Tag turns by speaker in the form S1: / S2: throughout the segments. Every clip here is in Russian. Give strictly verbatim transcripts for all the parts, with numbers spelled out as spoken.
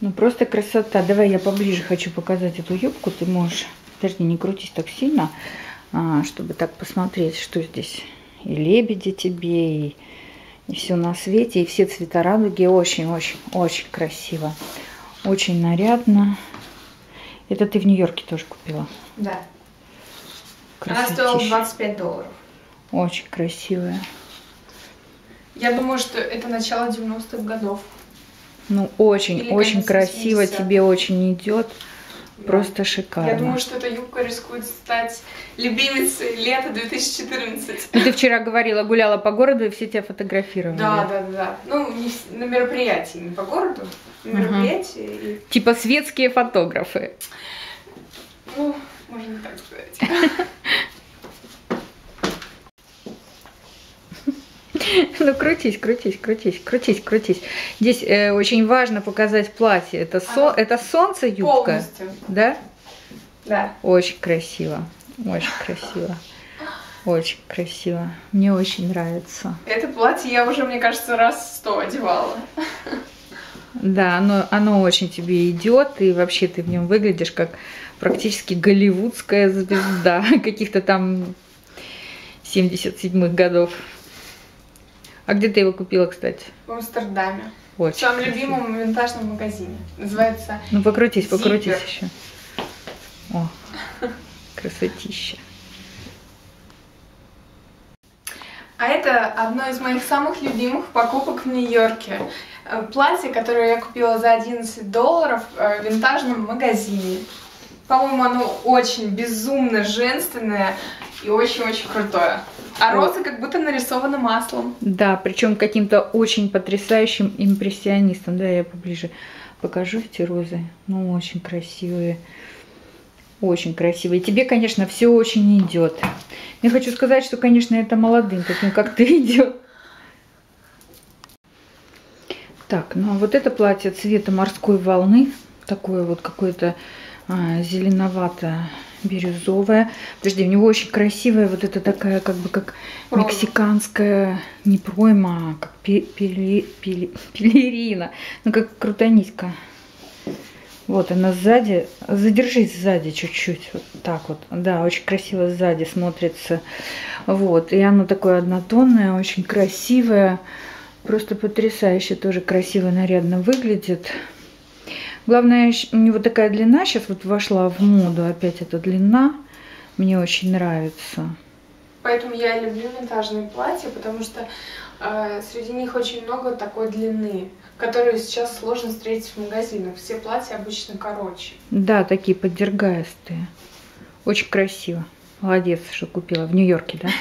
S1: Ну просто красота. Давай я поближе хочу показать эту юбку. Ты можешь... Подожди, не крутись так сильно, а, чтобы так посмотреть, что здесь. И лебеди тебе, и, и все на свете, и все цвета радуги. Очень-очень-очень красиво. Очень нарядно. Это ты в Нью-Йорке тоже купила?
S2: Да.
S1: Красотища.
S2: Она стоила двадцать пять долларов.
S1: Очень красивая.
S2: Я думаю, что это начало девяностых годов.
S1: Ну, очень-очень красиво, семидесятых. Тебе очень идет. Да. Просто шикарно.
S2: Я думаю, что эта юбка рискует стать любимицей лета две тысячи четырнадцатого.
S1: Ну, ты вчера говорила, гуляла по городу, и все тебя фотографировали.
S2: Да, да, да. Ну, не на мероприятии, не по городу, на мероприятии. Угу. И...
S1: Типа светские фотографы.
S2: Ну, можно так сказать.
S1: Ну, крутись, крутись, крутись, крутись, крутись. Здесь э, очень важно показать платье. Это, со... это солнце юбка?
S2: Полностью.
S1: Да?
S2: Да.
S1: Очень красиво, очень красиво, очень красиво. Мне очень нравится.
S2: Это платье я уже, мне кажется, раз сто одевала.
S1: Да, оно, оно очень тебе идет, и вообще ты в нем выглядишь как практически голливудская звезда каких-то там семидесятых седьмых годов. А где ты его купила, кстати?
S2: В Амстердаме.
S1: Очень
S2: в своем
S1: красиво.
S2: любимом винтажном магазине. Называется...
S1: Ну, покрутись, покрутись
S2: Зиппер.
S1: еще. О, красотища.
S2: А это одно из моих самых любимых покупок в Нью-Йорке. Платье, которое я купила за одиннадцать долларов в винтажном магазине. По-моему, оно очень безумно женственное и очень-очень крутое. А розы как будто нарисованы маслом.
S1: Да, причем каким-то очень потрясающим импрессионистом. Да, я поближе покажу эти розы. Ну, очень красивые. Очень красивые. Тебе, конечно, все очень идет. Я хочу сказать, что, конечно, это молодым, таким как ты, идет. Так, ну а вот это платье цвета морской волны. Такое вот какое-то а, зеленовато-бирюзовое. Подожди, у него очень красивая вот это такая, как бы как пройма. Мексиканская, не пройма, а как пели, пели, пелерина. Ну, как крутониська. Вот она сзади. Задержись сзади чуть-чуть. Вот так вот. Да, очень красиво сзади смотрится. Вот. И оно такое однотонное, очень красивое. Просто потрясающе. Тоже красиво, нарядно выглядит. Главное, у него такая длина. Сейчас вот вошла в моду опять эта длина. Мне очень нравится.
S2: Поэтому я люблю винтажные платья, потому что э, среди них очень много такой длины, которую сейчас сложно встретить в магазинах. Все платья обычно короче.
S1: Да, такие подергаистые. Очень красиво. Молодец, что купила. В Нью-Йорке, да?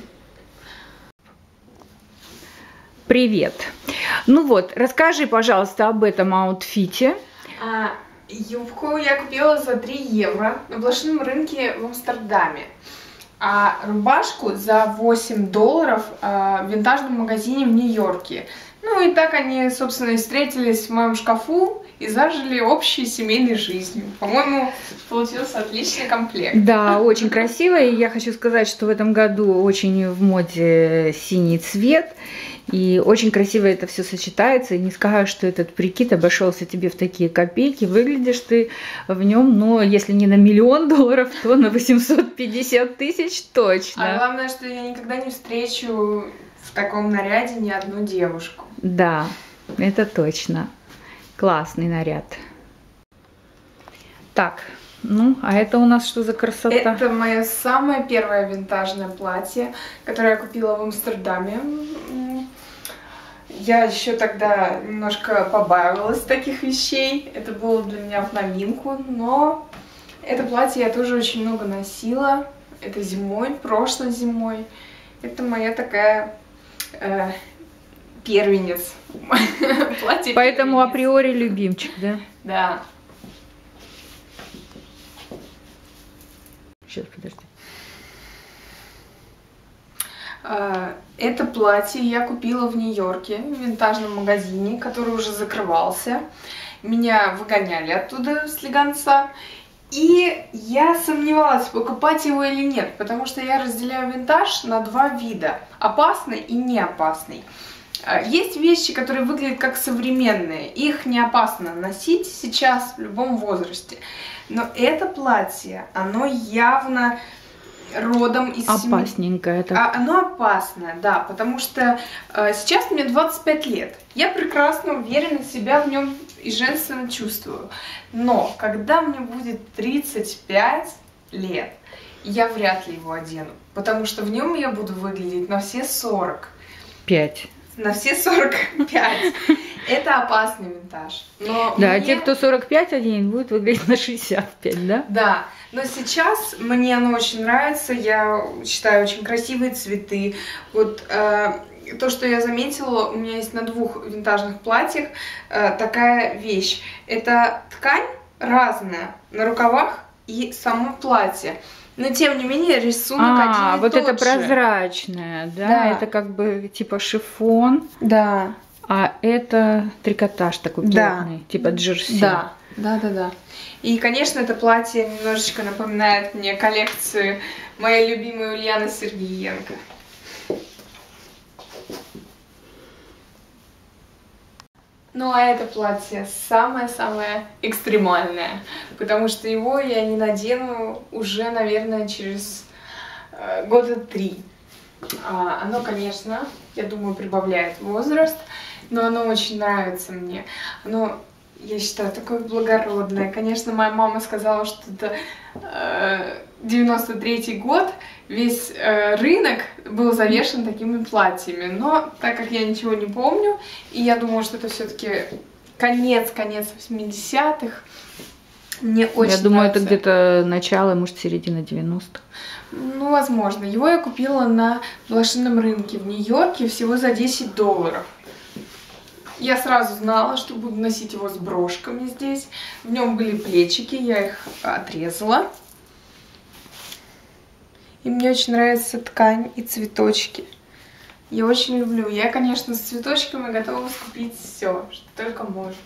S1: Привет. Ну вот, расскажи, пожалуйста, об этом аутфите.
S2: А, юбку я купила за три евро на блошином рынке в Амстердаме. А рубашку за восемь долларов а, в винтажном магазине в Нью-Йорке. Ну и так они, собственно, и встретились в моем шкафу и зажили общей семейной жизнью. По-моему, получился отличный комплект.
S1: Да, очень красиво. И я хочу сказать, что в этом году очень в моде синий цвет. И очень красиво это все сочетается. И не скажешь, что этот прикид обошелся тебе в такие копейки. Выглядишь ты в нем, но если не на миллион долларов, то на восемьсот пятьдесят тысяч точно.
S2: А главное, что я никогда не встречу в таком наряде ни одну девушку.
S1: Да, это точно. Классный наряд. Так, ну, а это у нас что за красота?
S2: Это мое самое первое винтажное платье, которое я купила в Амстердаме. Я еще тогда немножко побаивалась таких вещей. Это было для меня в новинку, но это платье я тоже очень много носила. Это зимой, прошлой зимой. Это моя такая э, первенец. Платье
S1: Поэтому
S2: первенец.
S1: априори любимчик, да?
S2: Да.
S1: Сейчас, подожди.
S2: Это платье я купила в Нью-Йорке, в винтажном магазине, который уже закрывался. Меня выгоняли оттуда с слегонца. И я сомневалась, покупать его или нет, потому что я разделяю винтаж на два вида. Опасный и неопасный. Есть вещи, которые выглядят как современные, их не опасно носить сейчас в любом возрасте. Но это платье, оно явно родом из...
S1: Опасненькое.
S2: Семи... А, оно опасное, да, потому что э, сейчас мне двадцать пять лет. Я прекрасно уверенно себя в нем и женственно чувствую. Но когда мне будет тридцать пять лет, я вряд ли его одену, потому что в нем я буду выглядеть на все сорок.
S1: Пять.
S2: На все сорок пять. Это опасный винтаж. Но
S1: да,
S2: мне...
S1: те, кто сорок пять оденет, будут выглядеть на шестьдесят пять, да?
S2: Да, но сейчас мне оно очень нравится. Я считаю, очень красивые цветы. Вот э, то, что я заметила, у меня есть на двух винтажных платьях э, такая вещь. Это ткань разная на рукавах и само платье. Но тем не менее рисунок
S1: а,
S2: один и
S1: вот
S2: тот
S1: это
S2: же.
S1: прозрачное, да?
S2: Да.
S1: Это как бы типа шифон.
S2: Да.
S1: А это трикотаж такой плотный, да. Типа джерси.
S2: Да, да, да, да. И, конечно, это платье немножечко напоминает мне коллекцию моей любимой Ульяны Сергеенко. Ну, а это платье самое-самое экстремальное, потому что его я не надену уже, наверное, через э, года три. А, оно, конечно, я думаю, прибавляет возраст, но оно очень нравится мне. Оно, я считаю, такое благородное. Конечно, моя мама сказала, что это э, девяносто третий год, весь э, рынок был завешен такими платьями. Но так как я ничего не помню, и я думаю, что это все-таки конец-конец восьмидесятых, мне очень
S1: Я думаю,
S2: нравится.
S1: Это где-то начало, может, середина девяностых.
S2: Ну, возможно. Его я купила на блошином рынке в Нью-Йорке всего за десять долларов. Я сразу знала, что буду носить его с брошками здесь. В нем были плечики, я их отрезала. И мне очень нравится ткань и цветочки. Я очень люблю. Я, конечно, с цветочками готова скупить все, что только можно.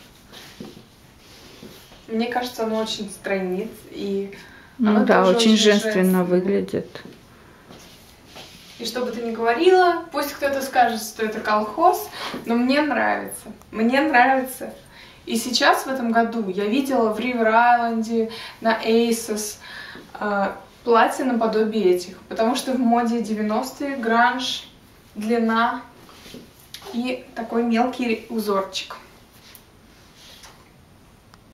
S2: Мне кажется, оно очень стройнит. И
S1: ну
S2: оно
S1: да,
S2: тоже
S1: очень,
S2: очень
S1: женственно
S2: женственное.
S1: Выглядит.
S2: И что бы ты ни говорила, пусть кто-то скажет, что это колхоз, но мне нравится. Мне нравится. И сейчас в этом году я видела в Ривер-Айленде, на Asos э, платья наподобие этих. Потому что в моде девяностые гранж, длина и такой мелкий узорчик.